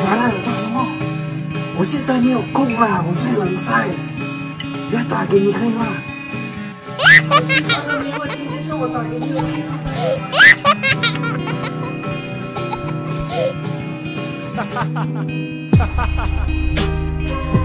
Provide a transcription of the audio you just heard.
回来了，干什么？我现在没有空啦，我在冷晒。要打给你可以吗？没问题，你说我打给你。哈哈哈哈哈哈！